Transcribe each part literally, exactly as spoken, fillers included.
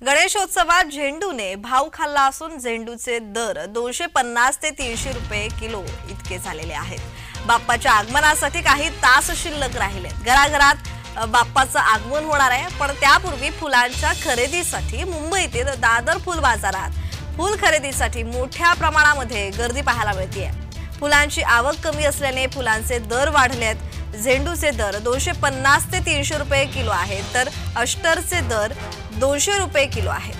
गणेशोत्सवात झेंडूने भाव खाल्ला असून झेंडूचे दर दोनशे पन्नास ते तीनशे रुपये किलो इतके झालेले आहेत। बाप्पाच्या आगमनासाठी काही तास शिल्लक राहिलेत। घराघरात बाप्पाचं आगमन होणार आहे, पण त्यापूर्वी फुलांच्या खरेदीसाठी मुंबईतील दादर फुल बाजारात फुल खरेदीसाठी मोठ्या प्रमाणामध्ये गर्दी पाहायला मिळते। फुलांची आवक कमी असल्याने फुलांचे दर वाढलेत। झेंडूचे दर दोनशे पन्नास ते तीनशे रुपये किलो आहेत, तर अष्टरचे दर दोनशे रुपये किलो आहेत।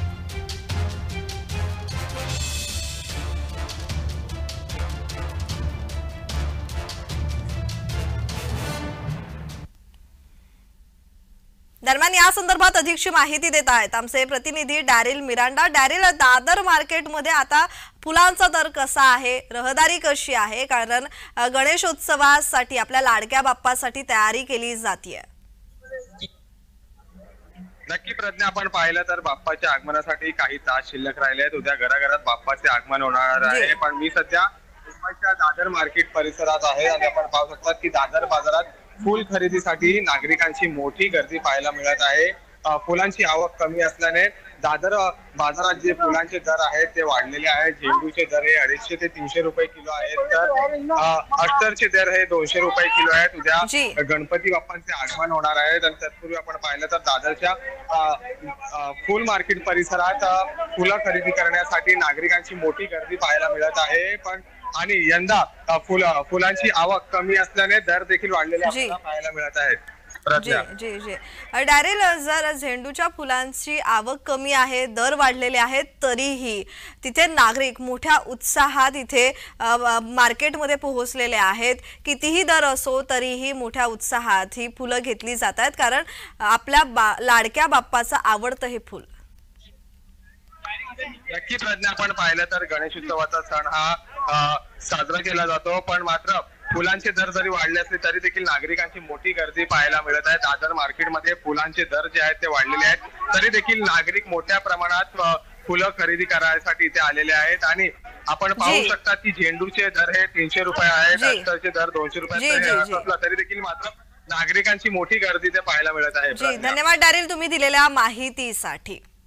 दरम्यान या संदर्भात अधिकची माहिती देत आहेत आमचे प्रतिनिधी डॅरिल मिरांडा। डॅरिल, दादर मार्केटमध्ये आता फुलांचा दर कसा आहे, रहदारी कशी आहे? कारण गणेशोत्सवासाठी आपल्या लाडक्या बाप्पासाठी तयारी केली जाते। नक्की प्रज्ञा, आपण पाहिलं तर बाप्पाच्या आगमनासाठी काही तास शिल्लक राहिले आहेत। उद्या घराघरात बाप्पाचे आगमन होणार आहे, पण मी सध्या मुंबईच्या दादर मार्केट परिसरात आहे आणि आपण पाहू शकता की दादर बाजारात फुल खरेदीसाठी नागरिकांची मोठी गर्दी पाहायला मिळत आहे। फुलांची आवक कमी असल्याने दादर बाजारात जे फुलांचे दर आहेत ते वाढलेले आहेत। झेंडूचे दर हे अडीचशे ते तीनशे रुपये किलो आहेत, तर अष्टरचे दर हे दोनशे रुपये किलो आहेत। उद्या गणपती बाप्पांचे आगमन होणार आहे आणि तत्पूर्वी आपण पाहिलं तर दादरच्या फुल मार्केट परिसरात फुलं खरेदी करण्यासाठी नागरिकांची मोठी गर्दी पाहायला मिळत आहे। पण आणि यंदा फुल फुलांची आवक कमी असल्याने दर देखील वाढलेले आपल्याला पाहायला मिळत आहेत। जी जी जी डॅरिल, जर झेंडूच्या फुलांची आवक कमी आहे, दर वाढलेले आहेत, तरीही तिथे नागरिक मोठ्या उत्साहात इथे मार्केटमध्ये पोहोचलेले आहेत। कितीही दर असो तरीही मोठ्या उत्साहात ही फुलं घेतली जात आहेत, कारण आपल्या बा, लाडक्या बाप्पाचं आवडतं हे फुल। नक्की प्रज्ञा, आपण पाहिलं तर गणेशोत्सवाचा सण हा साजरा केला जातो, पण मात्र फुलांचे दर जरी वाढले असले तरी देखील नागरिकांची मोठी गर्दी पाहायला मिळत आहे। दादर मार्केटमध्ये फुलांचे दर जे आहेत ते वाढलेले आहेत, तरी देखील नागरिक मोठ्या प्रमाणात फुलं खरेदी करण्यासाठी इथे आलेले आहेत। आणि आपण पाहू शकता की झेंडूचे दर हे तीनशे रुपये आहेत, अष्टरचे दर दोनशे रुपये असला तरी देखील मात्र नागरिकांची मोठी गर्दी ते पाहायला मिळत आहे। धन्यवाद डॅरिल, तुम्ही दिलेल्या माहितीसाठी।